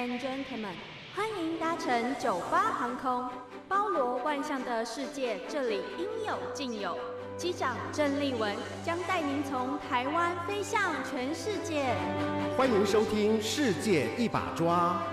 and gentlemen， 欢迎搭乘98航空，包罗万象的世界，这里应有尽有。机长郑丽文将带您从台湾飞向全世界。 欢迎收听《世界一把抓》。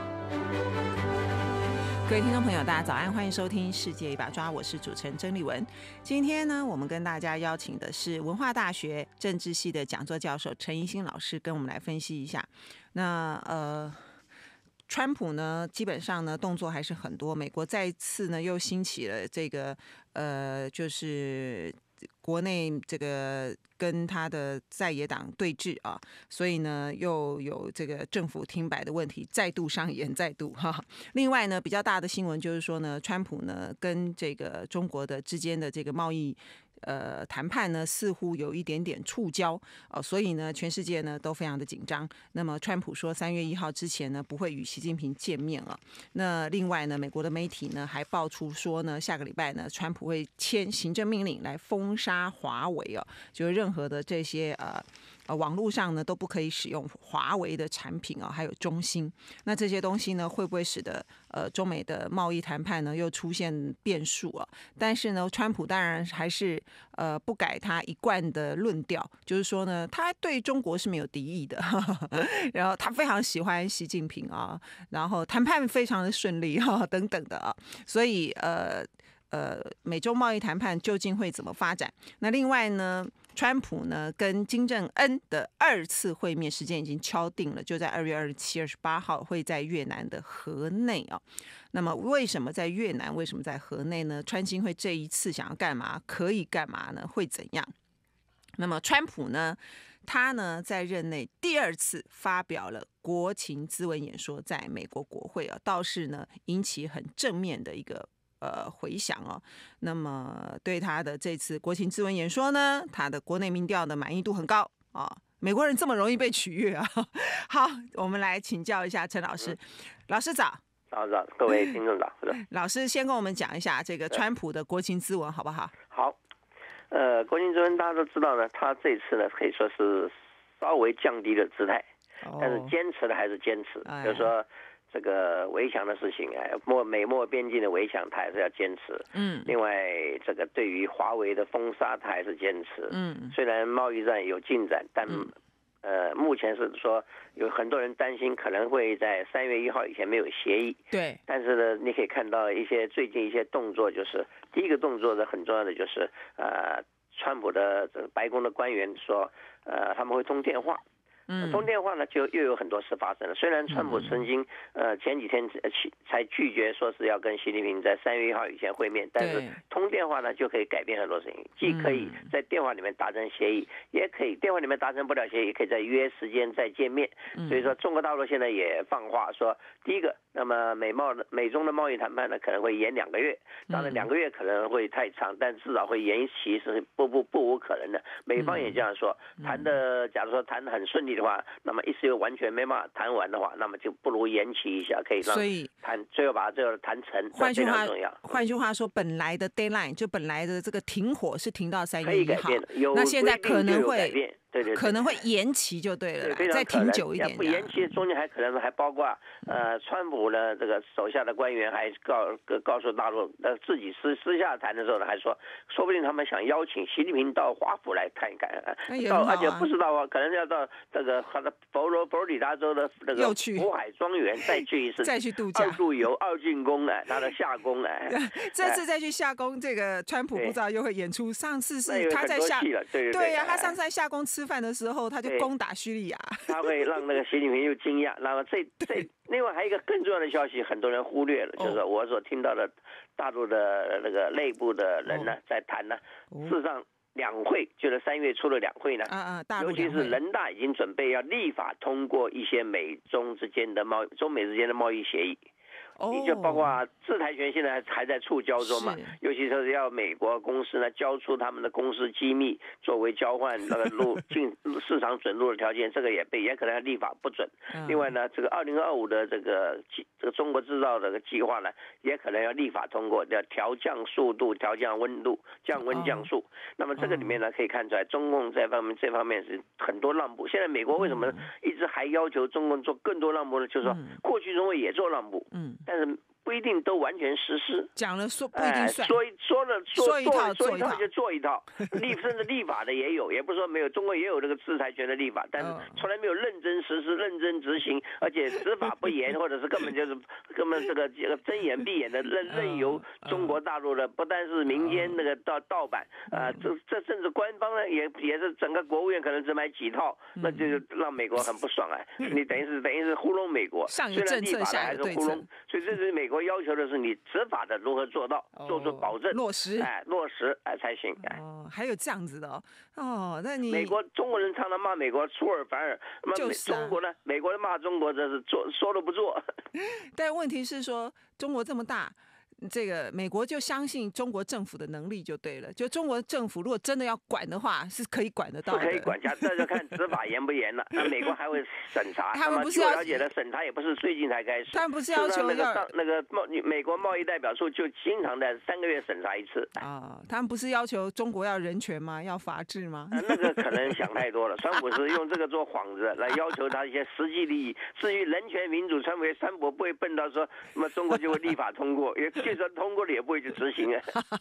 各位听众朋友，大家早安，欢迎收听《世界一把抓》，我是主持人曾丽文。今天呢，我们跟大家邀请的是文化大学政治系的讲座教授陈怡欣老师，跟我们来分析一下。那川普呢，基本上呢动作还是很多。美国再次呢又兴起了这个就是国内这个跟他的在野党对峙啊，所以呢又有这个政府停摆的问题再度上演，另外呢，比较大的新闻就是说呢，川普呢跟这个中国的之间的这个贸易谈判呢似乎有一点点触礁，所以呢全世界呢都非常的紧张。那么川普说3月1号之前呢不会与习近平见面了。那另外呢，美国的媒体呢还爆出说呢，下个礼拜呢川普会签行政命令来封杀华为就是任何的这些网络上呢都不可以使用华为的产品还有中兴。那这些东西呢会不会使得中美的贸易谈判呢又出现变数但是呢，川普当然还是不改他一贯的论调，就是说呢，他对中国是没有敌意的，然后他非常喜欢习近平然后谈判非常的顺利等等的所以美中贸易谈判究竟会怎么发展？那另外呢，川普呢跟金正恩的2次会面时间已经敲定了，就在2月27、28号会在越南的河内那么为什么在越南？为什么在河内呢？川金会这一次想要干嘛？可以干嘛呢？会怎样？那么川普呢，他呢在任内第2次发表了国情咨文演说，在美国国会倒是呢引起很正面的一个回响那么对他的这次国情咨文演说呢，他的国内民调的满意度很高美国人这么容易被取悦好，我们来请教一下陈老师。老师早。 早，各位听众早。 老师先跟我们讲一下这个川普的国情咨文好不好？ 好，国情咨文大家都知道呢，他这次呢可以说是稍微降低了姿态，但是坚持的还是坚持，就是说这个围墙的事情美墨边境的围墙他还是要坚持。另外这个对于华为的封杀他还是坚持。虽然贸易战有进展，但目前是说有很多人担心可能会在3月1号以前没有协议。对。但是呢，你可以看到最近一些动作，就是第一个动作呢很重要的就是川普的这个白宫的官员说他们会通电话。通电话呢，就又有很多事发生了。虽然川普曾经前几天才拒绝说是要跟习近平在3月1号以前会面，但是通电话呢就可以改变很多事情，既可以在电话里面达成协议，也可以电话里面达成不了协议，可以再约时间再见面。所以说中国大陆现在也放话说，第一个，那么美中的贸易谈判呢可能会延2个月，当然2个月可能会太长，但至少会延期是不无可能的。美方也这样说，假如说谈得很顺利的话，那么一时又完全没办法谈完的话，那么就不如延期一下，可以让最后把这个谈成，非常重要。 换句话说，本来的 deadline 就本来的这个停火是停到3月1号， 可以改变的， 那现在可能会改变。对， 可能会延期就对了，再停久一点。 不延期中间还可能还包括川普呢这个手下的官员还告诉大陆，自己私下谈的时候呢，还说不定他们想邀请习近平到华府来看一看，而且不知道可能要到这个他的佛罗里达州的那个福海庄园再去一次， 再去度假 ，2度游2进宫他的夏宫这次再去夏宫，这个川普不知道又会演出。上次是他在对呀，他上次在夏宫吃饭的时候，他就攻打叙利亚， 他会让那个习近平又惊讶。那么另外还有一个更重要的消息，很多人忽略了，就是我所听到的大陆的那个内部的人呢在谈呢，事实上2会就是3月初的2会呢，尤其是人大已经准备要立法通过一些中美之间的贸易协议。你就包括制裁权现在还在触礁中嘛，尤其是要美国公司呢交出他们的公司机密作为交换那个进市场准入的条件，这个也可能要立法不准。另外呢，这个2025的这个中国制造的计划呢，也可能要立法通过，要调降速度、调降温度、降温降速。那么这个里面呢，可以看出来中共这方面是很多让步。现在美国为什么一直直还要求中国做更多让步呢？就是说，过去中国也做让步，但是不一定都完全实施。 讲了说不一定算， 说一套就做一套，甚至立法的也有，也不是说没有，中国也有这个制裁权的立法，但是从来没有认真实施、认真执行，而且执法不严，或者是根本这个睁眼闭眼的任由中国大陆的不但是民间那个盗版这甚至官方呢也是整个国务院可能只买几套，那就让美国很不爽啊！你等于是糊弄美国， 上有政策下有对策， 所以这是美国要求的是你执法的如何做到，做出保证， 落实才行。 还有这样子的那你中国人常常骂美国出尔反尔，中国呢，美国人骂中国这是说了不做。 但问题是说，中国这么大。这个美国就相信中国政府的能力就对了，就中国政府如果真的要管的话，是可以管得到的。 可以管，这就看执法严不严了。那美国还会审查， 他们不是要了解的审查也不是最近才开始。 他们不是要求那个美国贸易代表处就经常在3个月审查一次。 他们不是要求中国要人权吗？要法治吗？ 那个可能想太多了。川普是用这个做幌子来要求他一些实际利益。至于人权民主，川普不会笨到说，那么中国就会立法通过，就算通过了也不会去执行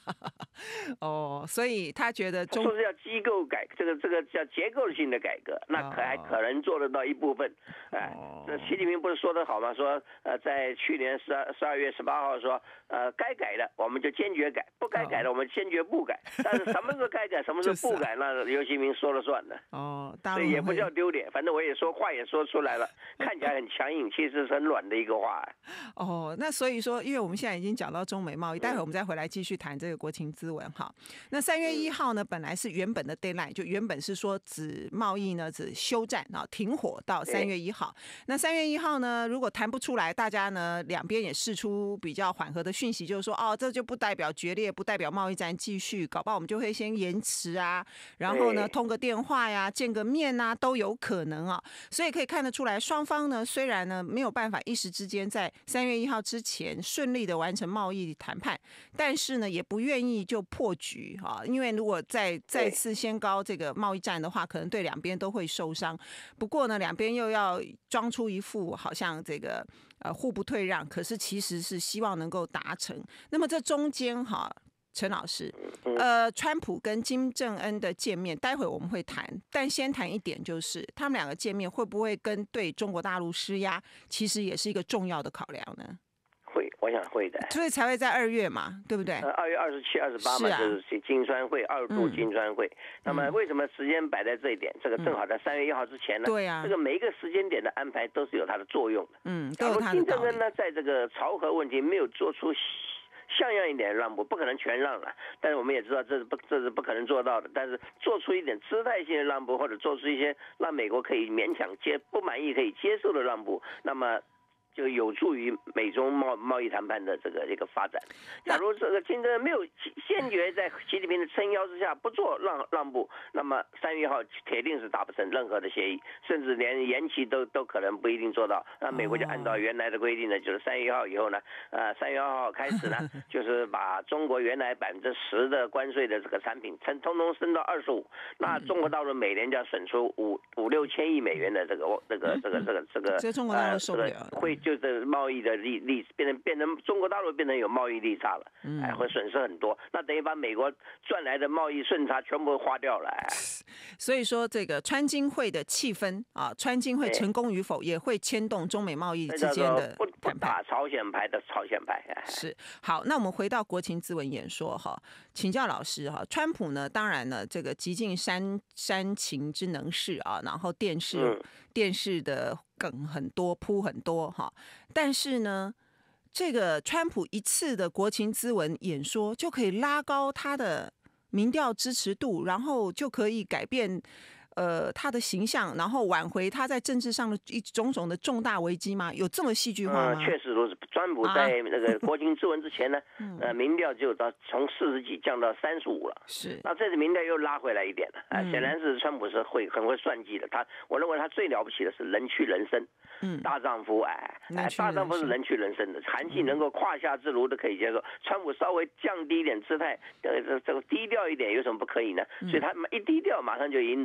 所以他觉得说是要机构这个叫结构性的改革，那还可能做得到一部分。这习近平不是说得好吗？说在去年12月18号说，该改的我们就坚决改，不该改的我们坚决不改。但是什么是该改，什么是不改，那刘习明说了算的。所以也不叫丢脸，反正我也话也说出来了，看起来很强硬，其实是很软的一个话。 那所以说，因为我们现在已经讲到中美贸易，待会我们再回来继续谈这个国情咨文哈。那3月1号呢，本来是原本的 deadline， 就原本是说贸易呢只休战停火到3月1号。那3月1号呢，如果谈不出来，大家呢两边也释出比较缓和的讯息，就是说这就不代表决裂，不代表贸易战继续，搞不好我们就会先延迟啊，然后呢通个电话呀，见个面啊，都有可能啊。所以可以看得出来，双方呢虽然呢没有办法一时之间在3月1号之前顺利的完成贸易谈判，但是呢也不愿意就破局因为如果再次掀高这个贸易战的话，可能对两边都会受伤。不过呢两边又要装出一副好像这个互不退让，可是其实是希望能够达成。那么这中间陈老师，川普跟金正恩的见面，待会我们会谈，但先谈一点，就是他们两个见面会不会跟对中国大陆施压，其实也是一个重要的考量呢？ 我想会的， 所以才会在2月嘛，对不对 ？2月27、28嘛，就是金砖会2度金砖会。那么为什么时间摆在这一点？这个正好在3月1号之前呢？ 对啊， 这个每一个时间点的安排都是有它的作用的。 都有它的道理。 金正恩呢，在这个朝核问题没有做出像样一点让步，不可能全让了，但是我们也知道这是不可能做到的。但是做出一点姿态性的让步，或者做出一些让美国可以勉强不满意可以接受的让步，那么就有助于美中贸易谈判的这个发展。假如这个金正恩没有坚决在习近平的撑腰之下不做让步，那么3月1号铁定是达不成任何的协议，甚至连延期都可能不一定做到。那美国就按照原来的规定呢，就是3月1号以后呢，3月2号开始呢，就是把中国原来10%的关税的这个产品通通升到25%，那中国大陆每年就要损出5-6千亿美元的这个中国大陆受不了会。就是贸易的利变成中国大陆变成有贸易逆差了，会损失很多。那等于把美国赚来的贸易顺差全部花掉了。 所以说，这个川金会的气氛川金会成功与否，也会牵动中美贸易之间的不打朝鲜牌的朝鲜牌。 是好，那我们回到国情咨文演说请教老师川普呢，当然呢，这个极尽煽情之能事然后电视的梗很多，铺很多但是呢，这个川普一次的国情咨文演说就可以拉高他的民调支持度，然后就可以改变他的形象，然后挽回他在政治上的种种的重大危机吗？有这么戏剧化吗？ 确实如此。川普在那个国情咨文之前呢，民调就从40几降到35了。 是。那这次民调又拉回来一点了显然是川普是很会算计的。我认为他最了不起的是人去人生。大丈夫大丈夫是人去人生的，韩信能够胯下之辱都可以接受。川普稍微降低一点姿态，这个低调一点有什么不可以呢？所以他一低调，马上就赢得美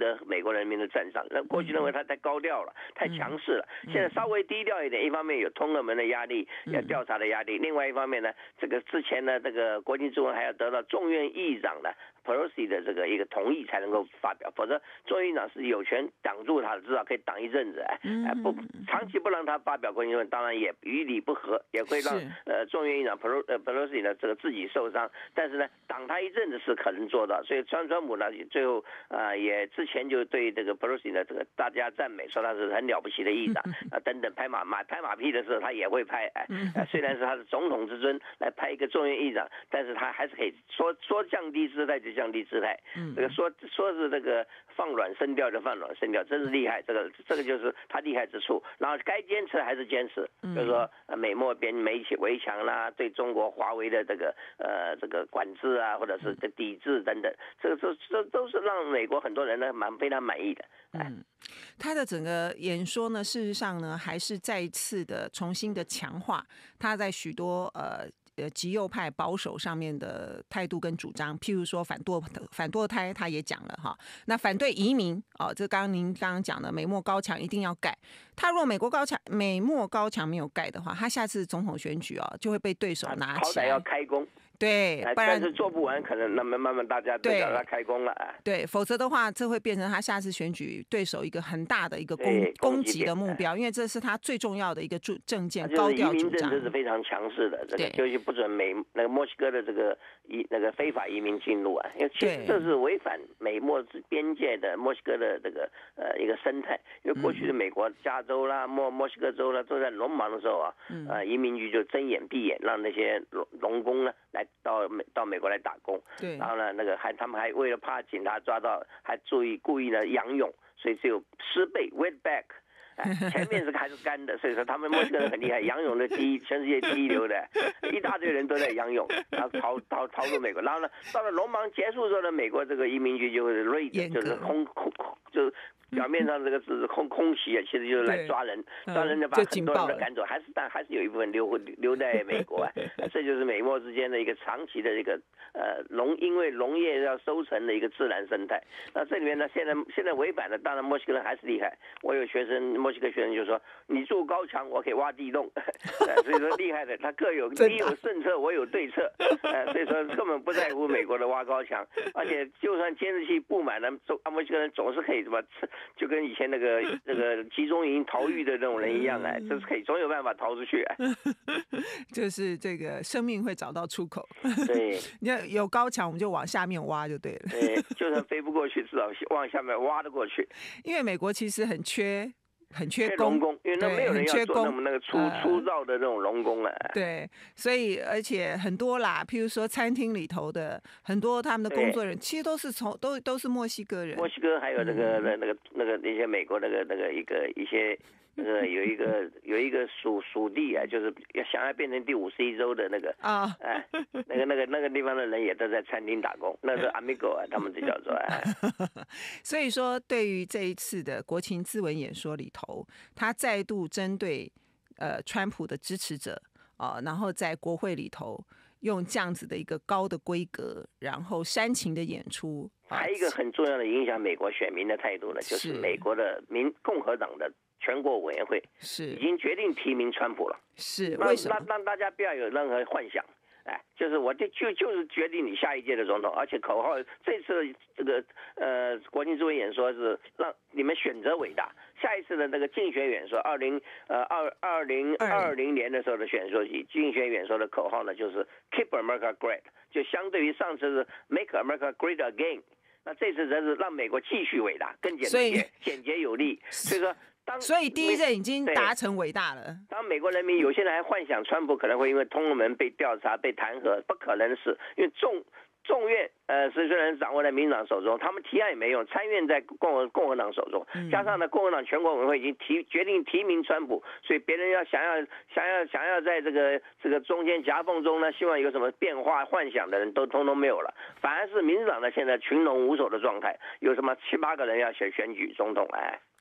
美国人民的赞赏。那过去认为他太高调了，太强势了，现在稍微低调一点，一方面有通俄门的压力，要调查的压力，另外一方面呢，这个之前呢，这个国情咨文还要得到众院议长的 Pelosi 的这个一个同意才能够发表，否则众院议长是有权挡住他的，至少可以挡一阵子，不长期不让他发表国情咨文，当然也与理不合，也会让众院议长 Pelosi 呢这个自己受伤，但是呢，挡他一阵子是可能做到，所以川普呢最后也之前就对这个 Pelosi 呢这个大家赞美，说他是很了不起的议长等等，拍马屁的时候他也会拍，虽然是他的总统之尊来拍一个众院议长，但是他还是可以说降低姿态就降低姿态，这个说是这个放软声调就放软声调，真是厉害，这个就是他厉害之处。然后该坚持还是坚持，就是说美墨围墙啦，对中国华为的这个管制啊，或者是抵制等等，这都是让美国很多人呢非常满意的。 他的整个演说呢，事实上呢，还是再一次的重新的强化他在许多极右派保守上面的态度跟主张，譬如说反堕胎，他也讲了哈。那反对移民这您刚刚讲的美墨高墙一定要盖。他如果美墨高墙没有盖的话，他下次总统选举就会被对手拿起来， 好歹要开工。 对， 但是做不完，可能那么慢慢大家都叫他开工了。 对，否则的话，这会变成他下次选举对手一个很大的一个攻击的目标，因为这是他最重要的一个政见，高调主张。移民政治是非常强势的，这个就是不准那个墨西哥的这个那个非法移民进入啊，因为其实这是违反美墨边界的墨西哥的这个一个生态，因为过去的美国加州啦、墨西哥州啦都在农忙的时候移民局就睁眼闭眼，让那些农工呢来到美国来打工，然后呢，他们还为了怕警察抓到，还故意呢仰泳，所以只有10倍 wet back， 前面还是干的，所以说他们墨西哥人很厉害，仰泳的全世界第一流的，一大堆人都在仰泳，然后逃入美国，然后呢，到了农忙结束之后呢，美国这个移民局就会 raid， 就是就表面上这个是空袭其实就是来抓人就把很多人赶走，但还是有一部分留在美国这就是美墨之间的一个长期的一个因为农业要收成的一个自然生态。那这里面呢，现在违反的，当然墨西哥人还是厉害。我有墨西哥学生就说，你筑高墙，我可以挖地洞，所以说厉害的，他你有政策，我有对策，所以说根本不在乎美国的挖高墙，而且就算监视器布满了，墨西哥人总是可以就跟以前那个集中营逃狱的那种人一样就是可以总有办法逃出去就是这个生命会找到出口。 对， 你要有高墙，我们就往下面挖就对了。 对，就算飞不过去，至少往下面挖得过去。 因为美国其实很缺农工，因为没有人要做那个粗糙的那种农工了。 对，所以而且很多啦，譬如说餐厅里头的很多他们的工作人员，其实都是墨西哥人。 墨西哥还有那些美国一些。有一个属地就是想要变成第51州的那个那个地方的人也都在餐厅打工，那是 amigo 他们这叫做所以说，对于这一次的国情咨文演说里头，他再度针对川普的支持者然后在国会里头用这样子的一个高的规格，然后煽情的演出。 还有一个很重要的影响美国选民的态度呢，就是美国的共和党的全国委员会已经决定提名川普了。 是为什么？ 让大家不要有任何幻想，就是我就是决定你下一届的总统，而且口号这次这个国情咨文演说是让你们选择伟大。下一次的那个竞选演说，2020年的时候的选说竞选演说的口号呢，就是 Keep America Great， 就相对于上次是 Make America Great Again。那这次则是让美国继续伟大，更简洁有力。所以第一任已经达成伟大了。 当美国人民有些人还幻想川普可能会因为通俄门被调查、被弹劾，不可能是，因为众院虽然掌握在民主党手中，他们提案也没用，参院在共和党手中，加上呢，共和党全国委员会已经决定提名川普，所以别人要想要在这个中间夹缝中呢，希望有什么变化幻想的人都通通没有了，反而是民主党呢现在群龙无首的状态，有什么7、8个人要选举总统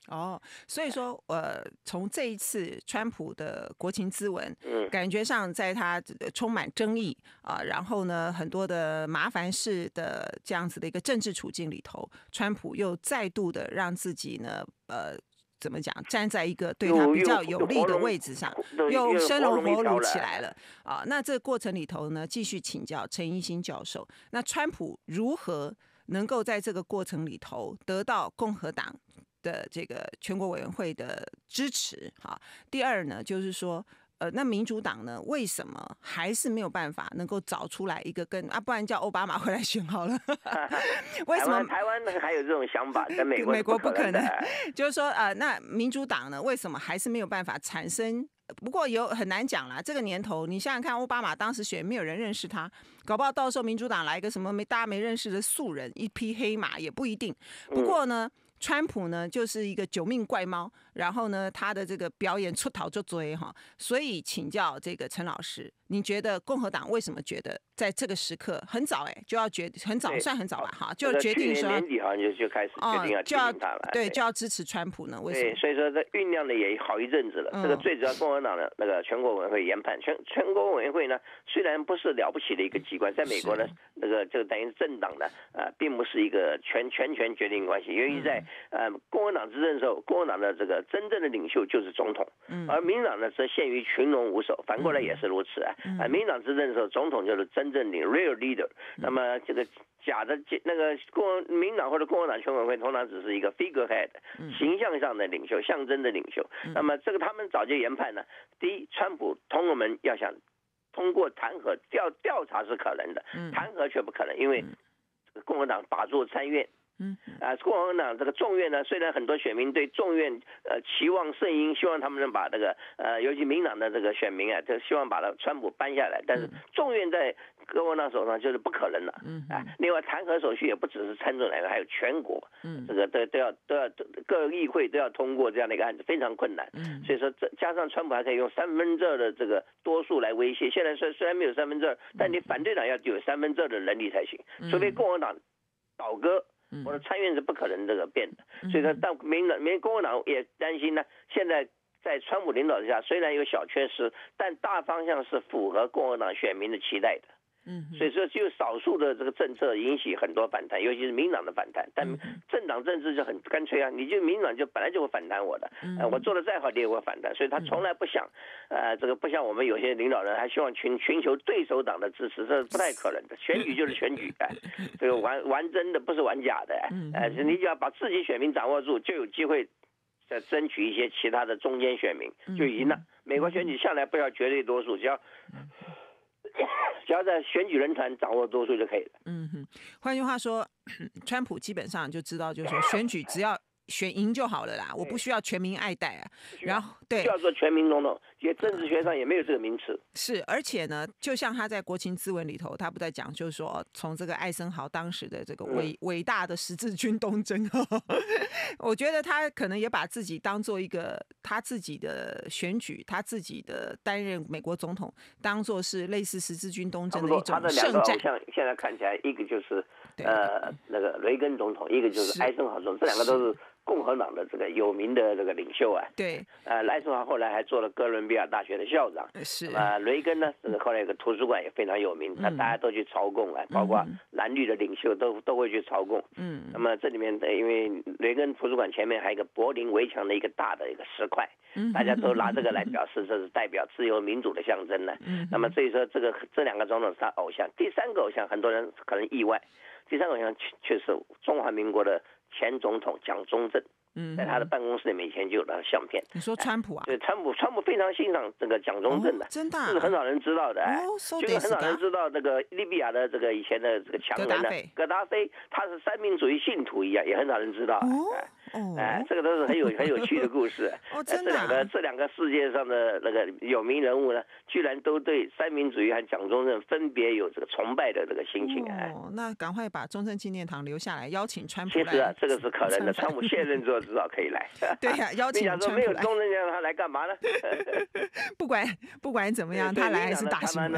所以说从这一次川普的国情咨文，感觉上在他充满争议然后呢很多的麻烦事的这样子的一个政治处境里头，川普又再度的让自己呢怎么讲，站在一个对他比较有利的位置上，又生龙活虎起来了那这个过程里头呢，继续请教陈一新教授，那川普如何能够在这个过程里头得到共和党的这个全国委员会的支持第二呢，就是说那民主党呢，为什么还是没有办法能够找出来一个不然叫奥巴马回来选好了？为什么台湾还有这种想法？在美国不可能。就是说那民主党呢，为什么还是没有办法产生？不过很难讲啦。这个年头，你想想看，奥巴马当时选，没有人认识他，搞不好到时候民主党来一个什么大家没认识的素人，一匹黑马也不一定。不过呢。川普呢就是一个九命怪猫，然后呢他的这个表演出逃就追所以请教这个陈老师，你觉得共和党为什么觉得在这个时刻很早就要很早算很早吧就决定说年底好像就开始决定要提名他了， 就要支持川普呢？为什么？ 对，所以说这酝酿的也好一阵子了。这个最主要共和党的那个全国委员会研判，全国委员会呢虽然不是了不起的一个机关，在美国呢那个就等于政党呢并不是一个全权决定关系，由于在共和党执政的时候，共和党的这个真正的领袖就是总统，而民主党呢则限于群龙无首，反过来也是如此民主党执政的时候，总统就是真正的 real leader，那么这个假的那个民主党或者共和党全委会通常只是一个 figurehead，形象上的领袖，象征的领袖。那么这个他们早就研判呢，第一，川普同盟们要想通过弹劾调查是可能的，弹劾却不可能，因为共和党把住参院。共和党这个众院呢，虽然很多选民对众院期望甚殷，希望他们能把这个尤其民党的这个选民就希望把川普搬下来，但是众院在共和党手上就是不可能了。另外弹劾手续也不只是参众两个，还有全国，这个都要各议会都要通过这样的一个案子，非常困难。所以说加上川普还可以用2/3的这个多数来威胁。现在虽然没有2/3，但你反对党要有2/3的能力才行，除非共和党倒戈。我的参院是不可能这个变的，所以说，但共和党也担心呢。现在在川普领导之下，虽然有小缺失，但大方向是符合共和党选民的期待的。所以说只有少数的这个政策引起很多反弹，尤其是民党的反弹。但政党政治就很干脆你就民党就本来就会反弹我的，我做的再好你也会反弹，所以他从来不想，这个不像我们有些领导人还希望寻求对手党的支持，这是不太可能的。选举就是选举，这个玩真的不是玩假的，你只要把自己选民掌握住，就有机会再争取一些其他的中间选民，就赢了。美国选举向来不要绝对多数，只要在选举人团掌握多数就可以了。 换句话说，川普基本上就知道，就是说选举只要选赢就好了啦，我不需要全民爱戴然后对， 不要做全民总统，政治学上也没有这个名词。 是，而且呢，就像他在国情咨文里头，他不在讲，就是说从这个艾森豪当时的这个伟大的十字军东征，我觉得他可能也把自己当做一个他自己的选举，他自己的担任美国总统，当做是类似十字军东征的一种圣战。 像现在看起来，一个就是那个雷根总统，一个就是艾森豪总统，这两个都是共和党的这个有名的这个领袖对， 艾森豪后来还做了哥伦比亚大学的校长。 是雷根呢，这个后来有个图书馆也非常有名，大家都去朝贡包括蓝绿的领袖都会去朝贡。那么这里面因为雷根图书馆前面还有一个柏林围墙的一个大的一个石块，大家都拿这个来表示这是代表自由民主的象征呢。那么所以说这两个总统是他偶像。第三个偶像很多人可能意外，第三个偶像却是中华民国的前总统蒋中正。在他的办公室里面以前就有他的相片。 你说川普对，川普非常欣赏这个蒋中正的， 真的这是很少人知道的。就是很少人知道这个利比亚的这以前的这个强人呢，戈达菲，他是三民主义信徒一样，也很少人知道。这个都是很有趣的故事。 真的这两个世界上的那个有名人物呢，居然都对三民主义和蒋中正分别有这个崇拜的这个心情。 那赶快把中正纪念堂留下来，邀请川普来。 其实这个是可能的，川普卸任之后至少可以来。 对邀请川普来。你想说没有中正纪念堂他来干嘛呢？ 不管怎么样，他来还是大新闻。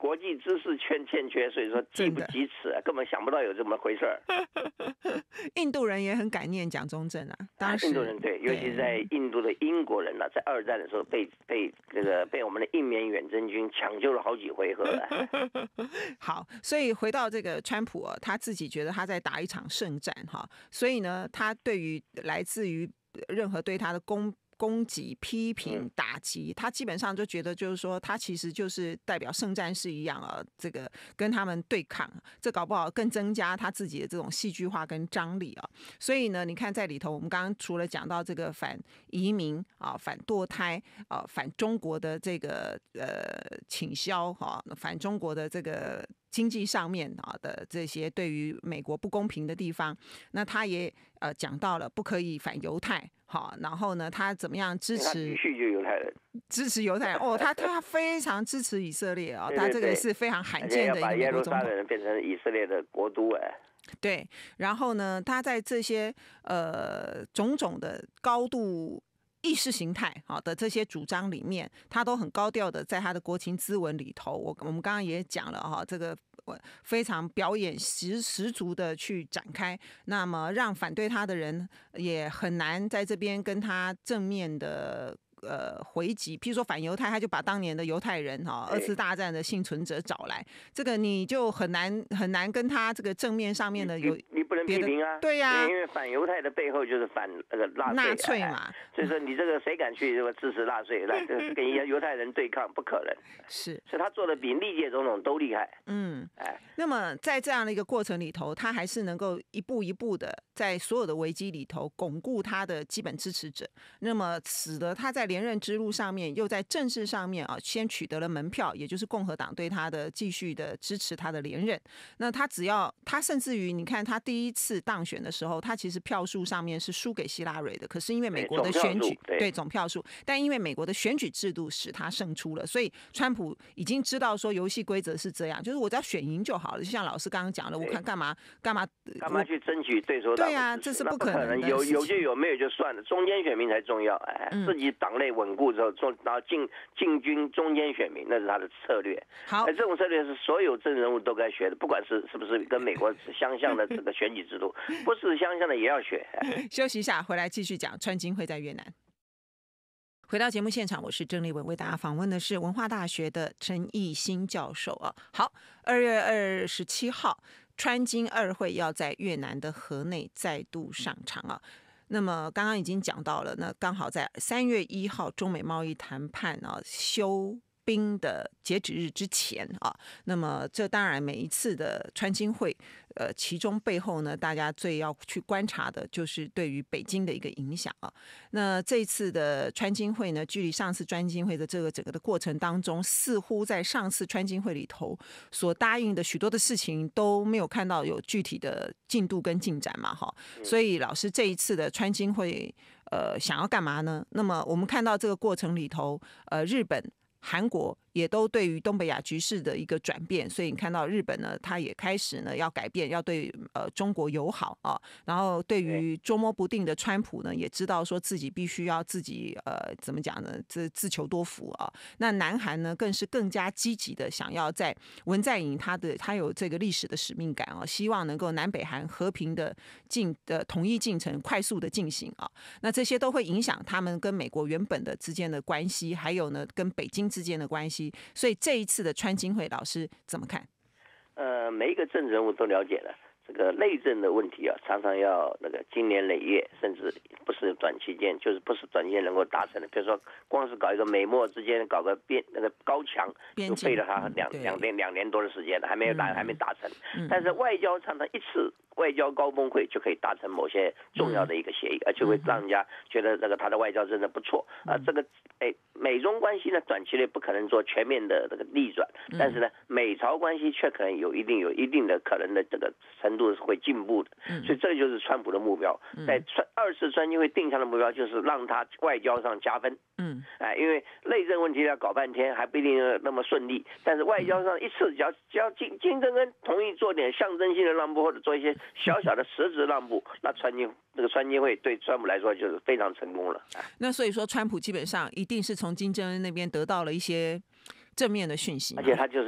国际知识欠缺，所以说技不及此，根本想不到有这么回事儿。 印度人也很感念蒋中正啊，当时印度人对，尤其在印度的英国人在二战的时候被我们的印缅远征军抢救了好几回合。 好，所以回到这个川普他自己觉得他在打一场胜战哈，所以呢，他对于来自于任何对他的攻击、批评、打击，他基本上就觉得就是说，他其实就是代表圣战士一样这个跟他们对抗，这搞不好更增加他自己的这种戏剧化跟张力啊。所以呢，你看在里头，我们刚刚除了讲到这个反移民啊、反堕胎啊、反中国的这个倾销反中国的这个经济上面的这些对于美国不公平的地方，那他也讲到了不可以反犹太。好，然后呢，他怎么样支持犹太人？ 支持犹太人哦，他非常支持以色列啊，他这个是非常罕见的一个美国总统， 把耶路撒冷变成以色列的国都对，然后呢，他在这些种种的高度意识形态的这些主张里面，他都很高调的在他的国情咨文里头，我们刚刚也讲了这个非常表演十足的去展开，那么让反对他的人也很难在这边跟他正面的回击，譬如说反犹太，他就把当年的犹太人二次大战的幸存者找来，这个你就很难跟他这个正面上面的有你不能批评啊， 对呀， 因为反犹太的背后就是反那个纳粹嘛， 所以说你这个谁敢去支持纳粹，来跟犹太人对抗，不可能。 是， 所以他做的比历届总统都厉害。 那么在这样的一个过程里头，他还是能够一步一步的在所有的危机里头巩固他的基本支持者，那么使得他在连任之路上面又在政治上面先取得了门票，也就是共和党对他的继续的支持他的连任。那他甚至于你看他第一次当选的时候，他其实票数上面是输给希拉蕊的，可是因为美国的选举对总票数，但因为美国的选举制度使他胜出了，所以川普已经知道说游戏规则是这样，就是我只要选赢就好了，就像老师刚刚讲的，我看干嘛去争取对手党？ 对啊，这是不可能的， 有就有，没有就算了，中间选民才重要。自己党内稳固之后，然后进军中间选民，那是他的策略。 好， 这种策略是所有政治人物都该学的，不管是不是跟美国相像的这个选举制度，不是相像的也要学。 休息一下，回来继续讲川金会在越南。回到节目现场，我是郑丽文，为大家访问的是文化大学的陈奕新教授啊。好，2月27号，川金2会要在越南的河内再度上场啊。那么刚刚已经讲到了，那刚好在3月1号中美贸易谈判休兵的截止日之前啊，那么这当然每一次的川金会，其中背后呢，大家最要去观察的就是对于北京的一个影响啊。那这一次的川金会呢，距离上次川金会的这个整个的过程当中，似乎在上次川金会里头所答应的许多的事情都没有看到有具体的进度跟进展嘛，哈。所以老师这一次的川金会，想要干嘛呢？那么我们看到这个过程里头，日本、韩国也都对于东北亚局势的一个转变，所以你看到日本呢，他也开始呢要改变，要对中国友好啊。然后对于捉摸不定的川普呢，也知道说自己必须要自己怎么讲呢？自求多福啊。那南韩呢，更是更加积极的想要在文在寅他有这个历史的使命感啊，希望能够南北韩和平的统一进程快速的进行啊。那这些都会影响他们跟美国原本的之间的关系，还有呢跟北京之间的关系。所以这一次的川金会，老师怎么看？ 每一个政治人物都了解了这个内政的问题啊，常常要那个经年累月，甚至不是短期间，就是不是短期间能够达成的。比如说，光是搞一个美墨之间搞个那个高墙，就费了他两年多的时间了，还没达成。但是外交常常一次外交高峰会就可以达成某些重要的一个协议，而且会让人家觉得那个他的外交真的不错啊。这个美中关系呢，短期内不可能做全面的这个逆转，但是呢，美朝关系却可能有一定的可能的这个程度是会进步的。所以这就是川普的目标，在2次川金会定下的目标就是让他外交上加分。因为内政问题要搞半天还不一定那么顺利，但是外交上一次只要金正恩同意做点象征性的让步，或者做一些小小的实质让步，那川金会对川普来说就是非常成功了。 那所以说，川普基本上一定是从金正恩那边得到了一些正面的讯息， 而且他就是用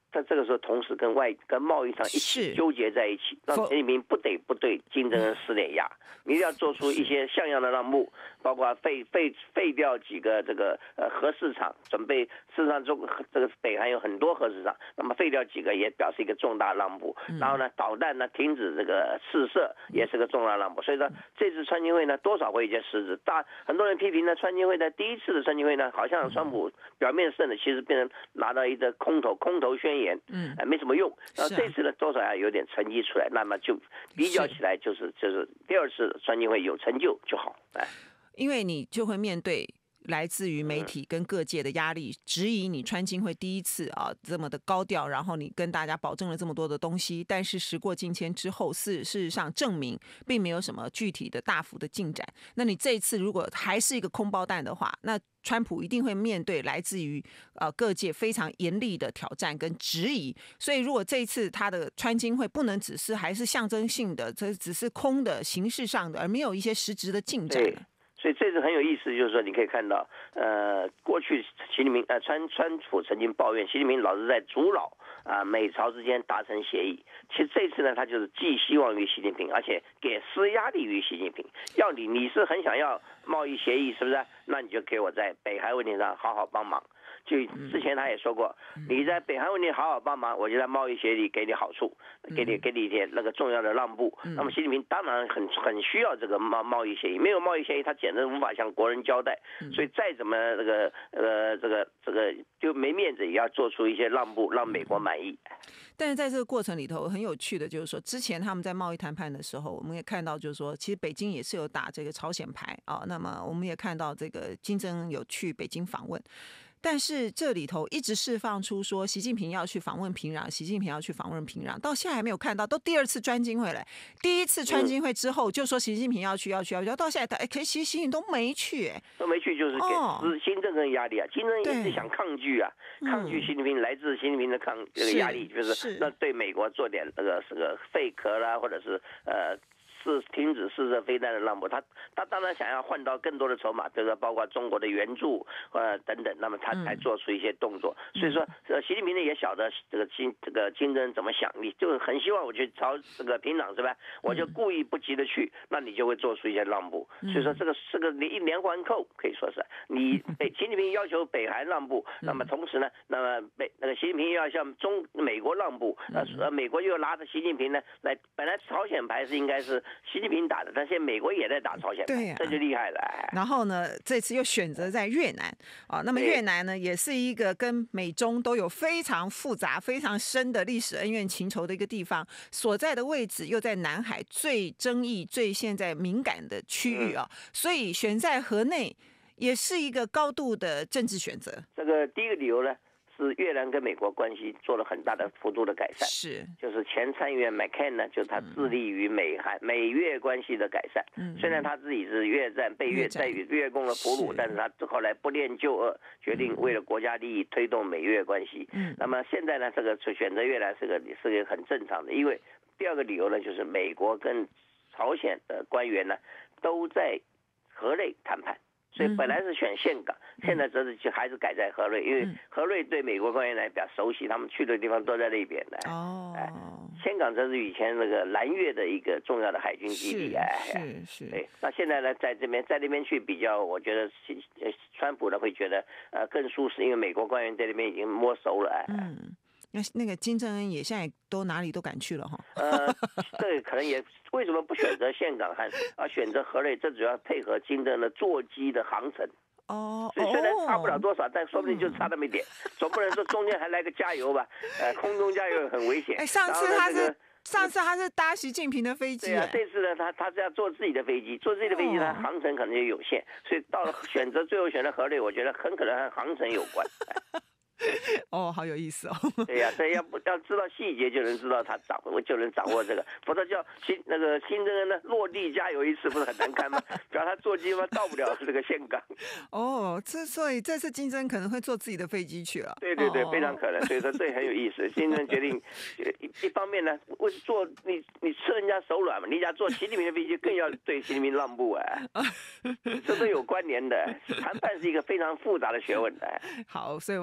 他这个时候同时跟贸易上一起纠结在一起，让习近平不得不对金正恩施点压，你一定要做出一些像样的让步，包括废掉几个这个核市场，准备事实上这个北韩有很多核市场，那么废掉几个也表示一个重大让步。然后呢，导弹呢停止这个试射也是个重大让步。所以说这次川金会呢多少会有一些实质。很多人批评呢川金会的第一次的川金会呢，好像川普表面胜的，其实变成拿到一个空头宣言，没什么用。然后这次呢多少要有点成绩出来，那么就比较起来就是第二次川金会有成就就好。 因为你就会面对来自于媒体跟各界的压力，质疑你川金会第一次这么的高调，然后你跟大家保证了这么多的东西，但是时过境迁之后，事实上证明并没有什么具体的大幅的进展。那你这一次如果还是一个空包弹的话，那川普一定会面对来自于各界非常严厉的挑战跟质疑。所以如果这一次他的川金会不能只是还是象征性的，这只是空的形式上的，而没有一些实质的进展。 所以这次很有意思，就是说你可以看到，过去习近平川普曾经抱怨习近平老是在阻挠美朝之间达成协议。其实这次呢，他就是寄希望于习近平，而且给施压力于习近平，要你是很想要贸易协议，是不是？那你就给我在北韩问题上好好帮忙。就之前他也说过，你在北韩问题好好帮忙，我就在贸易协议给你好处，给你一点那个重要的让步。那么习近平当然很需要这个贸易协议，没有贸易协议他简直无法向国人交代。所以再怎么这个就没面子，也要做出一些让步，让美国满意。 但是在这个过程里头，很有趣的就是说，之前他们在贸易谈判的时候，我们也看到就是说，其实北京也是有打这个朝鲜牌那么我们也看到这个金正恩有去北京访问。但是这里头一直释放出说习近平要去访问平壤，习近平要去访问平壤，到现在还没有看到。都第二次川金会了，第一次川金会之后就说习近平要去，到现在可是其实习近平都没去， 都没去，就是给金正恩压力啊。金正恩一直想抗拒啊，抗拒习近平来自习近平的这个压力，就是那对美国做点这个废壳啦，或者是是停止试射飞弹的让步，他当然想要换到更多的筹码，比如说包括中国的援助等等，那么他才做出一些动作。所以说习近平呢也晓得这个金正恩怎么想，你就很希望我去朝这个平壤是吧？我就故意不急着去，那你就会做出一些让步。所以说这个一连环扣，可以说是你习近平要求北韩让步，那么同时呢，那么那个习近平又要向美国让步，美国又拿着习近平呢来，本来朝鲜牌是应该是习近平打的，但现在美国也在打朝鲜牌，这就厉害了。 然后呢，这次又选择在越南那么越南呢，也是一个跟美中都有非常复杂、非常深的历史恩怨情仇的一个地方，所在的位置又在南海最争议、最现在敏感的区域所以选在河内也是一个高度的政治选择。 这个第一个理由呢，是越南跟美国关系做了很大的幅度的改善，就是前参议员 McCain 呢，就是他致力于美越关系的改善。虽然他自己是被越共的俘虏，但是他后来不恋旧恶，决定为了国家利益推动美越关系。那么现在呢，这个选择越南是个很正常的，因为第二个理由呢，就是美国跟朝鲜的官员呢都在河内谈判。所以本来是选岘港，现在则是还是改在河内，因为河内对美国官员来比较熟悉，他们去的地方都在那边的。岘港则是以前那个南越的一个重要的海军基地。 是。 对，那现在呢，在那边去比较，我觉得川普呢会觉得更舒适，因为美国官员在那边已经摸熟了。 那个金正恩也现在都哪里都敢去了哈。 这个可能也为什么不选择岘港而选择河内？这主要配合金正恩的座机的航程。所以虽然差不了多少，但说不定就差那么一点。总不能说中间还来个加油吧？空中加油很危险。 上次他是搭习近平的飞机。 对啊，这次呢他是要坐自己的飞机，他航程可能也有限，所以到了最后选择河内，我觉得很可能和航程有关。 好有意思对呀，所以要知道细节，就能知道他掌握这个，否则叫金正恩呢落地加油一次，不是很难看吗？只要他坐机嘛，到不了这个岘港。 所以这次金正恩可能会坐自己的飞机去了。 对，非常可能。所以说这很有意思。金正恩决定，一方面呢，你吃人家手软嘛，你想坐习近平的飞机，更要对习近平让步这都有关联的。谈判是一个非常复杂的学问的。 好，所以我们等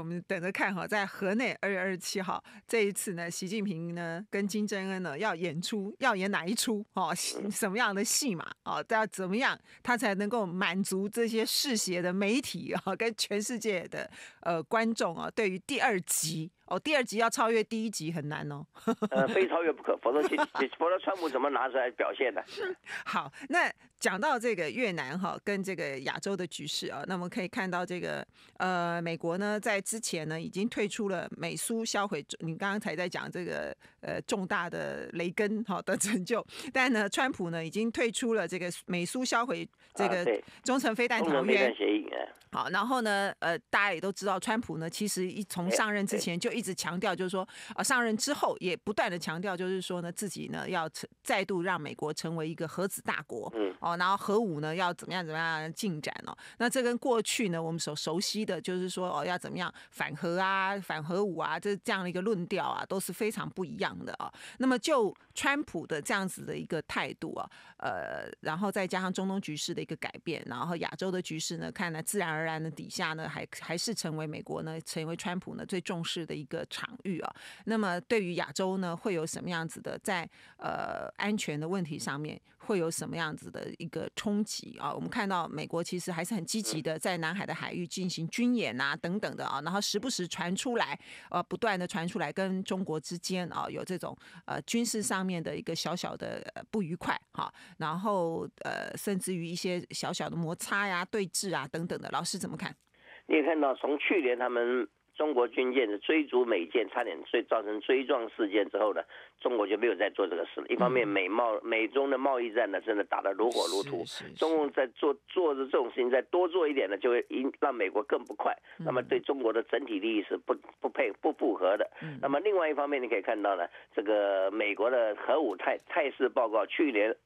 着看哈，在河内2月27号这一次呢，习近平呢跟金正恩呢要演哪一出什么样的戏码要怎么样他才能够满足这些嗜血的媒体跟全世界的观众对于第2集第2集要超越第1集很难非超越不可，否则川普怎么拿出来表现呢？ 好，那讲到这个越南跟这个亚洲的局势那我们可以看到这个美国呢在之前呢已经退出了美苏销毁，你刚刚才在讲这个重大的雷根的成就，但呢川普呢已经退出了这个美苏销毁这个中程飞弹条约协议。 好，然后呢大家也都知道，川普呢其实从上任之前就一直强调，就是说上任之后也不断的强调，就是说呢自己呢要再度让美国成为一个核子大国，然后核武呢要怎么样进展那这跟过去呢我们所熟悉的就是说要怎么样反核啊、反核武啊，这样的一个论调都是非常不一样的那么就川普的这样子的一个态度然后再加上中东局势的一个改变，然后亚洲的局势呢，看来自然而然的底下呢，还是成为美国呢，成为川普呢最重视的一个场域那么对于亚洲呢，会有什么样子的在安全的问题上面会有什么样子的一个冲击我们看到美国其实还是很积极的在南海的海域进行军演等等的然后时不时传出来不断的传出来跟中国之间有这种军事上面的一个小小的不愉快然后甚至于一些小小的摩擦呀、对峙等等的，老师怎么看？ 你也看到从去年他们中国军舰的追逐美舰差点造成追撞事件之后呢，中国就没有再做这个事了。一方面美中的贸易战呢真的打得如火如荼，中共在做着这种事情再多做一点呢，就会让美国更不快，那么对中国的整体利益是不符合的。那么另外一方面你可以看到呢，这个美国的核武态势报告去年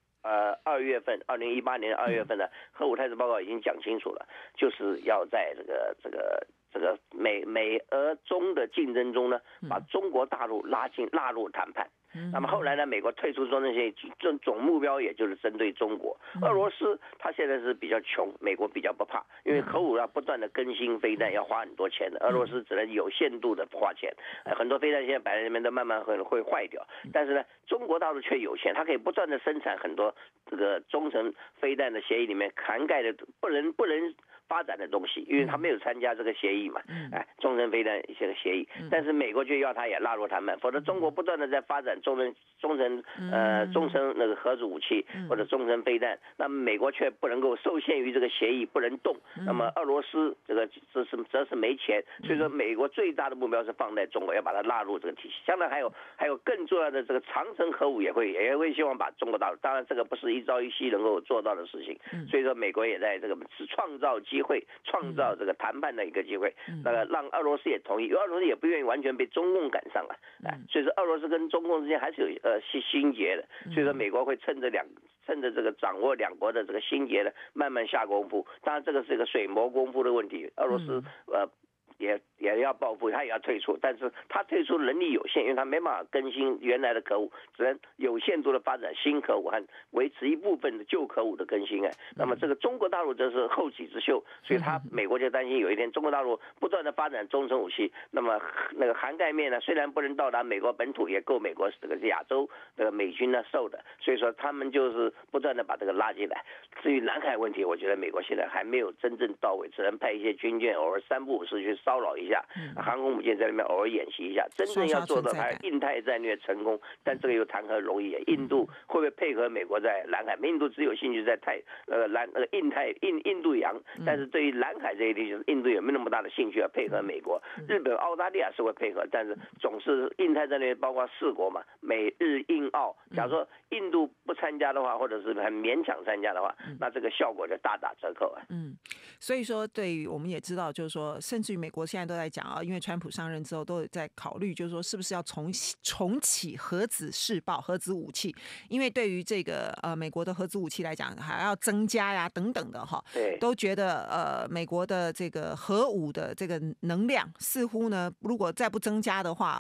2月份，2018年2月份的核武态势报告已经讲清楚了，就是要在这个美俄中的竞争中呢，把中国大陆纳入谈判。那么后来呢，美国退出中东协议，总目标也就是针对中国。俄罗斯它现在是比较穷，美国比较不怕，因为核武要不断的更新飞弹，要花很多钱的，俄罗斯只能有限度的花钱。很多飞弹现在摆在那边都慢慢会坏掉，但是呢，中国大陆却有限，它可以不断的生产很多这个中程飞弹的协议里面涵盖的不能发展的东西，因为他没有参加这个协议嘛，中程飞弹一些协议，但是美国却要他也纳入谈判，否则中国不断的在发展中程那个核子武器或者中程飞弹，那么美国却不能够受限于这个协议不能动，那么俄罗斯则是没钱，所以说美国最大的目标是放在中国，要把它纳入这个体系。将来还有更重要的这个长程核武也会希望把中国大陆，当然这个不是一朝一夕能够做到的事情，所以说美国也在这个是创造机会，创造这个谈判的一个机会，那个让俄罗斯也同意，因为俄罗斯也不愿意完全被中共赶上了，所以说俄罗斯跟中共之间还是有心结的，所以说美国会趁着这个掌握两国的这个心结呢，慢慢下功夫。当然这个是一个水磨功夫的问题，俄罗斯也要报复，他也要退出，但是他退出能力有限，因为他没办法更新原来的核武，只能有限度的发展新核武和维持一部分的旧核武的更新那么这个中国大陆则是后起之秀，所以美国就担心有一天中国大陆不断的发展中程武器，那么那个涵盖面呢，虽然不能到达美国本土，也够美国这个亚洲这个美军呢受的，所以说他们就是不断的把这个拉进来。至于南海问题，我觉得美国现在还没有真正到位，只能派一些军舰偶尔3不5时去骚扰一下，航空母舰在那边偶尔演习一下，真正要做到它印太战略成功，但这个又谈何容易印度会不会配合美国在南海？印度只有兴趣在印度洋，但是对于南海这一地区，印度有没有那么大的兴趣要配合美国？日本、澳大利亚是会配合，但是总是印太战略包括4国嘛，美日印澳。假如说印度不参加的话，或者是很勉强参加的话，那这个效果就大打折扣所以说对于我们也知道，就是说，甚至于美国现在都在讲因为川普上任之后都有在考虑，就是说是不是要重启核子试爆、核子武器，因为对于这个美国的核子武器来讲，还要增加呀等等的都觉得美国的这个核武的这个能量似乎呢，如果再不增加的话，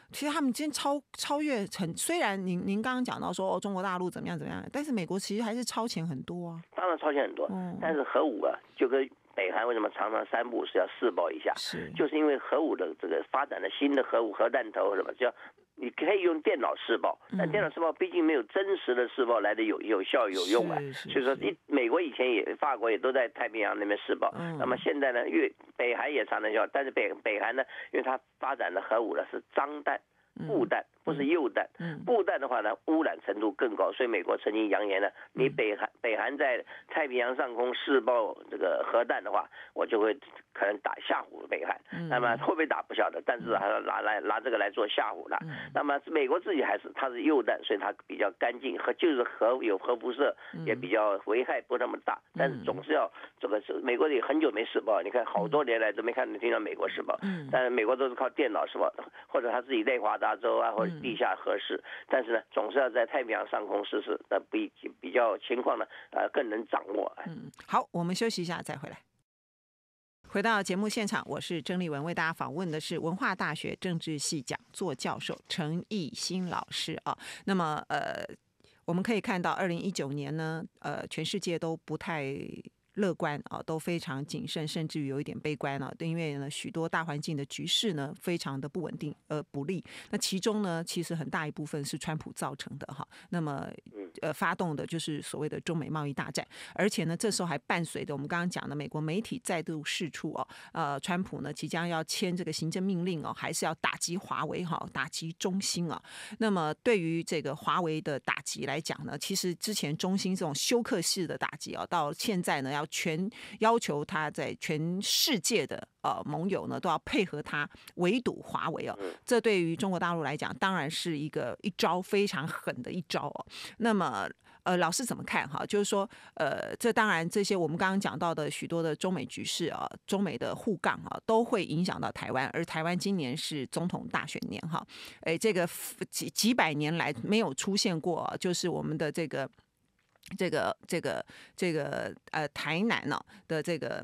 其实他们今天超越虽然您刚刚讲到说中国大陆怎么样，但是美国其实还是超前很多啊。 当然超前很多，但是核武啊，就跟北韩为什么常常3不5时要试爆一下，就是因为核武的这个发展的新的核武核弹头什么叫。你可以用电脑试爆，但电脑试爆毕竟没有真实的试爆来的有效有用啊。所以说，美国以前法国也都在太平洋那边试爆。那么现在呢，北韩也常常要，但是北韩呢，因为它发展的核武呢是脏弹。布弹不是铀弹，布弹的话呢，污染程度更高，所以美国曾经扬言呢，你北韩在太平洋上空试爆这个核弹的话，我就会可能吓唬北韩。那么会不会打不晓得，但是还要拿这个来做吓唬了。那么美国自己它是铀弹，所以它比较干净，就是有核辐射，也比较危害不那么大，但是总是要这个美国也很久没试爆，你看好多年来都没听到美国试爆，但是美国都是靠电脑试爆，或者他自己内华达州啊，或者地下核试，但是呢，总是要在太平洋上空试试，那比较情况呢，更能掌握。 好，我们休息一下再回来。回到节目现场，我是曾丽文，为大家访问的是文化大学政治系讲座教授陈奕新老师啊。那么我们可以看到2019年呢，全世界都不太乐观啊，都非常谨慎，甚至于有一点悲观了。因为呢，许多大环境的局势呢，非常的不稳定，不利。那其中呢，其实很大一部分是川普造成的哈。那么发动的就是所谓的中美贸易大战，而且呢，这时候还伴随着我们刚刚讲的美国媒体再度释出川普呢即将要签这个行政命令还是要打击华为打击中兴啊。那么对于这个华为的打击来讲呢，其实之前中兴这种休克式的打击到现在呢要求他在全世界的盟友呢都要配合他围堵华为这对于中国大陆来讲当然是一招非常狠的一招那么老师怎么看就是说这当然这些我们刚刚讲到的许多的中美局势中美的互杠都会影响到台湾，而台湾今年是总统大选年这个几百年来没有出现过就是我们的这个台南的这个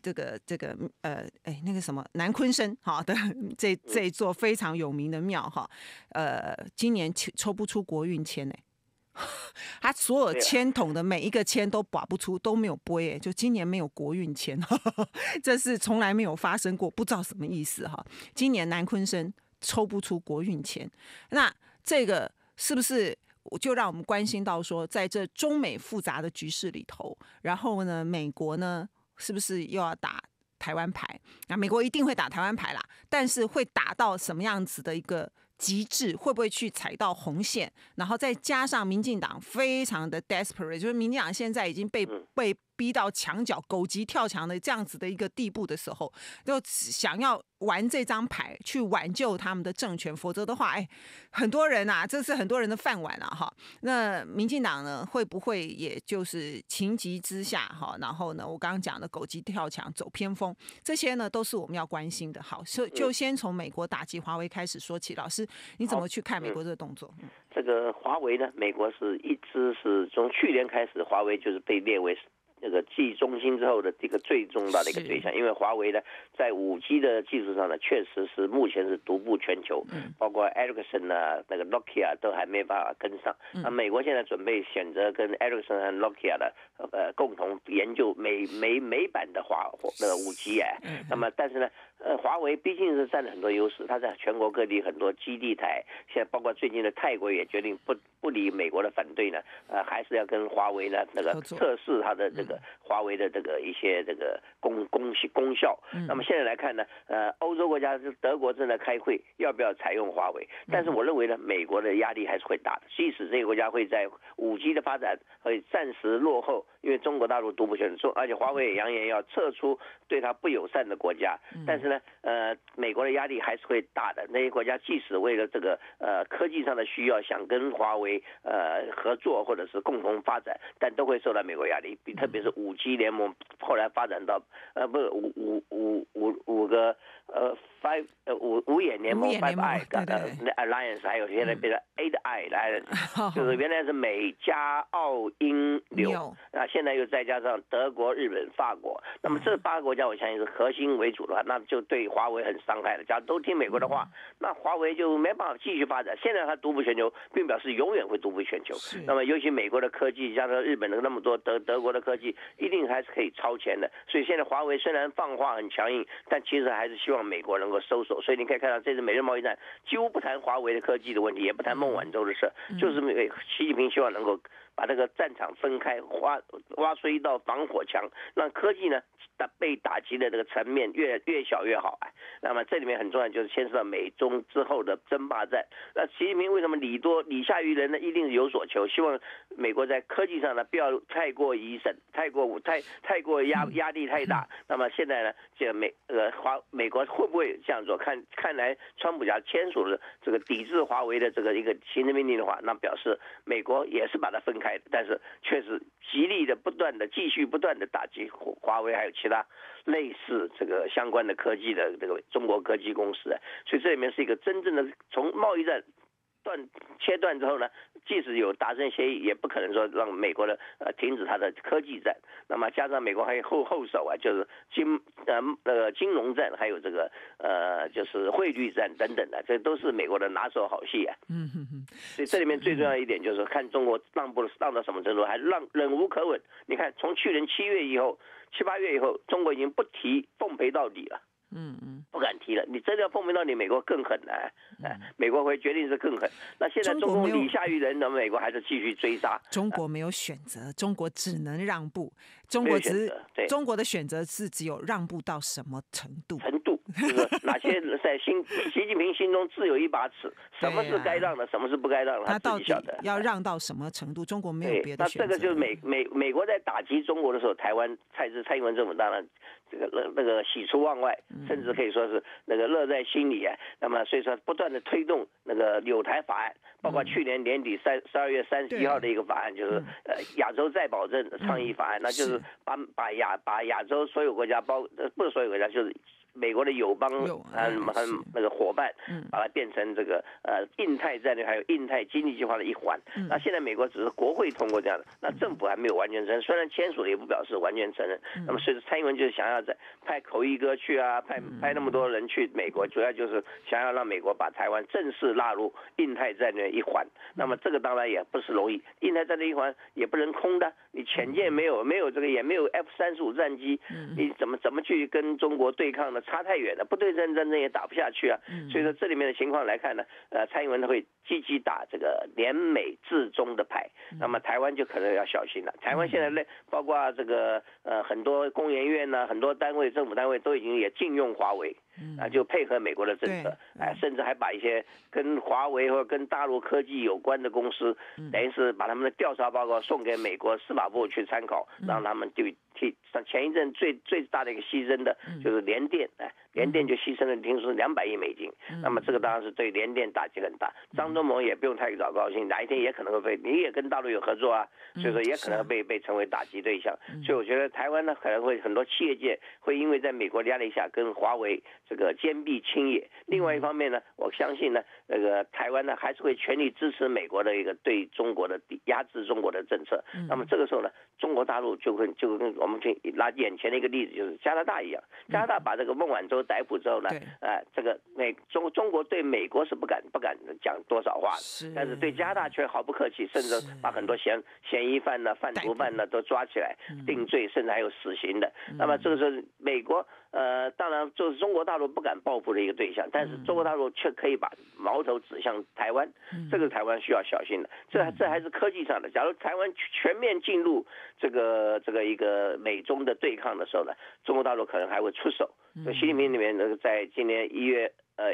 那个什么南鲲生的这一座非常有名的庙今年抽不出国运签他所有签筒的每一个签都拔不出，都没有拨就今年没有国运签这是从来没有发生过，不知道什么意思今年南鲲生抽不出国运签，那这个是不是就让我们关心到说，在这中美复杂的局势里头，然后呢，美国呢是不是又要打台湾牌？那美国一定会打台湾牌啦，但是会打到什么样子的一个极致，会不会去踩到红线？然后再加上民进党非常的 desperate， 就是民进党现在已经被逼到墙角，狗急跳墙的这样子的一个地步的时候，就想要玩这张牌去挽救他们的政权，否则的话，很多人这是很多人的饭碗那民进党呢，会不会也就是情急之下然后呢，我刚刚讲的狗急跳墙、走偏锋，这些呢都是我们要关心的。好，就先从美国打击华为开始说起。老师，你怎么去看美国这个动作？ 这个华为呢，美国是一直是从去年开始，华为就是被列为这个继中兴之后的这个最重大的一个对象，因为华为呢在5G 的技术上呢，确实是目前是独步全球，包括 Ericsson 那个 Nokia 都还没办法跟上。那美国现在准备选择跟 Ericsson 和 Nokia 的共同研究美版的那个5G那么但是呢，华为毕竟是占了很多优势，它在全国各地很多基地台，现在包括最近的泰国也决定不理美国的反对呢，还是要跟华为呢那个测试它的这个华为的这个一些这个功效。那么现在来看呢，欧洲国家是德国正在开会，要不要采用华为？但是我认为呢，美国的压力还是会大的，即使这个国家会在5G 的发展会暂时落后，因为中国大陆独步全球，而且华为也扬言要撤出对它不友善的国家，但是呢，美国的压力还是会大的。那些国家即使为了这个科技上的需要，想跟华为合作或者是共同发展，但都会受到美国压力。特别是5G 联盟后来发展到5个五眼联盟 Five Eye Alliance， 还有现在变成 Eight Eye Alliance，就是原来是美加澳英纽，那现在又再加上德国、日本、法国，那么这8个国家我相信是核心为主的话，那就对华为很伤害了。假如都听美国的话，那华为就没办法继续发展。现在它独步全球，并表示永远会独步全球。那么尤其美国的科技加上日本的那么多德国的科技，一定还是可以超前的。所以现在华为虽然放话很强硬，但其实还是希望美国能够收手。所以你可以看到这次美日贸易战几乎不谈华为的科技的问题，也不谈孟晚舟的事，就是习近平希望能够把这个战场分开，挖出一道防火墙，让科技呢被打击的这个层面越小越好。那么这里面很重要，就是牵涉到美中之后的争霸战。那习近平为什么礼下于人呢？一定是有所求，希望美国在科技上呢不要太过疑神，太过压力太大。那么现在呢，这美国会不会这样做？看来川普假签署了这个抵制华为的这个一个行政命令的话，那表示美国也是把它分开的，但是确实极力的继续不断的打击华为还有其他类似这个相关的科技的这个中国科技公司。所以这里面是一个真正的从贸易战切断之后呢，即使有达成协议，也不可能说让美国的停止它的科技战。那么加上美国还有后手就是金融战，还有这个就是汇率战等等的，这都是美国的拿手好戏。所以这里面最重要一点就是看中国让到什么程度，还忍无可忍。你看从去年7、8月以后，中国已经不提奉陪到底了。不敢提了。你真的要奉陪到底，美国更狠了。美国会决定是更狠。那现在中共礼下于人，那美国还是继续追杀。 中国没有选择，中国只能让步。中国的选择是只有让步到什么程度？ 就是哪些在习近平心中自有一把尺，什么是该让的，什么是不该让的， 他到底要让到什么程度？中国没有别的选择。 那这个就是美国在打击中国的时候，台湾蔡英文政府当然那个喜出望外，甚至可以说是那个乐在心里。那么所以说不断的推动那个友台法案，包括去年年底12月31号的一个法案，就是亚洲再保证倡议法案，那就是把亚洲所有国家不是所有国家，就是美国的友邦那个伙伴，把它变成这个印太战略还有印太经济计划的一环。那现在美国只是国会通过这样的，那政府还没有完全承认，虽然签署了也不表示完全承认。那么所以蔡英文就是想要派口译哥去派那么多人去美国，主要就是想要让美国把台湾正式纳入印太战略一环。那么这个当然也不是容易，印太战略一环也不能空的，你潜舰没有这个也没有 F-35战机，你怎么去跟中国对抗呢？差太远了，不对称战争也打不下去。所以说这里面的情况来看呢，蔡英文会积极打这个联美制中的牌，那么台湾就可能要小心了。台湾现在包括这个很多工研院呢，很多政府单位都已经也禁用华为。就配合美国的政策，甚至还把一些跟华为或跟大陆科技有关的公司，等于是把他们的调查报告送给美国司法部去参考，让他们前一阵最大的一个牺牲的就是联电，联电就牺牲了，听说是200亿美金。那么这个当然是对联电打击很大。张忠谋也不用太早高兴，哪一天也可能会你也跟大陆有合作所以说也可能被成为打击对象。所以我觉得台湾呢可能会很多企业界会因为在美国压力下跟华为这个坚壁清野。另外一方面呢，我相信呢，那个台湾呢还是会全力支持美国的一个对中国的压制中国的政策。那么这个时候呢，中国大陆就跟我们去拿眼前的一个例子，就是加拿大一样。加拿大把这个孟晚舟逮捕之后呢，这个中国对美国是不敢讲多少话，但是对加拿大却毫不客气，甚至把很多嫌疑犯呢、贩毒犯呢都抓起来定罪，甚至还有死刑的。那么这个是美国当然就是中国大陆不敢报复的一个对象，但是中国大陆却可以把矛头指向台湾，这个台湾需要小心的。这还是科技上的。假如台湾全面进入这个一个美中的对抗的时候呢，中国大陆可能还会出手。所以习近平里面在今年1月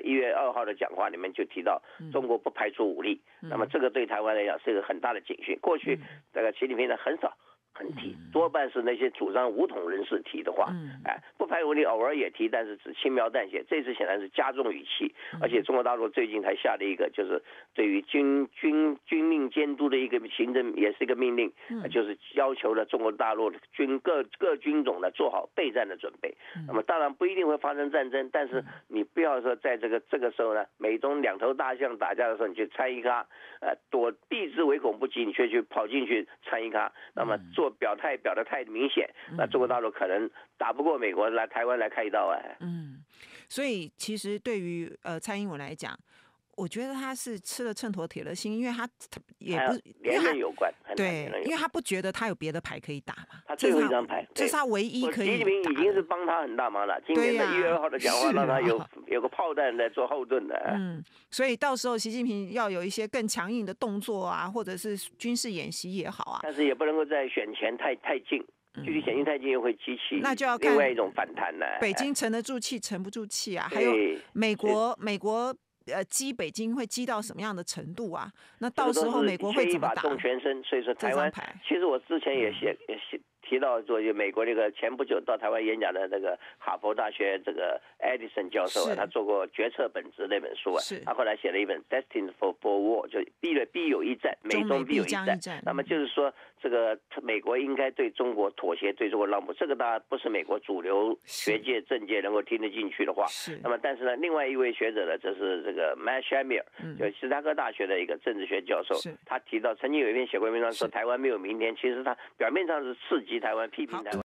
2号的讲话里面就提到，中国不排除武力。那么这个对台湾来讲是一个很大的警讯。过去这个习近平呢很少很提，多半是那些主张武统人士提的话，不排除你偶尔也提，但是只轻描淡写。这次显然是加重语气，而且中国大陆最近还下了一个，就是对于军令监督的一个行政，也是一个命令，就是要求了中国大陆的各军种呢做好备战的准备。那么当然不一定会发生战争，但是你不要说在这个时候呢，美中两头大象打架的时候，你去参一咖，避之唯恐不及，你却去跑进去参一咖，那么表得太明显，那中国大陆可能打不过美国，来台湾来开一刀所以其实对于蔡英文来讲，我觉得他是吃了秤砣铁了心，因为他也不连任有关， 对，因为他不觉得他有别的牌可以打嘛， 他最后一张牌， 这是他唯一可以打的。 习近平已经是帮他很大忙了，今年的1月2号的讲话让他有个炮弹在做后盾的。 所以到时候习近平要有一些更强硬的动作啊，或者是军事演习也好啊， 但是也不能够在选前太近。距离选情太近又会激起那就要看另外一种反弹呢。 北京沉得住气，沉不住气啊。还有美国激北京会激到什么样的程度啊？那到时候美国会怎么打？ 动全身，所以说台湾，其实我之前也提到说，美国这个前不久到台湾演讲的那个哈佛大学这个 Edison 教授他做过《决策本质》那本书他后来写了一本《Destined for War》，就必有一战，美中必有一战。那么就是说，这个美国应该对中国妥协，对中国让步，这个当然不是美国主流学界政界能够听得进去的话。那么但是呢，另外一位学者呢，就是这个 Matt Shamir，就芝加哥大学的一个政治学教授，他提到曾经有一篇写过文章说台湾没有明天，其实他表面上是刺激台湾，批评台湾。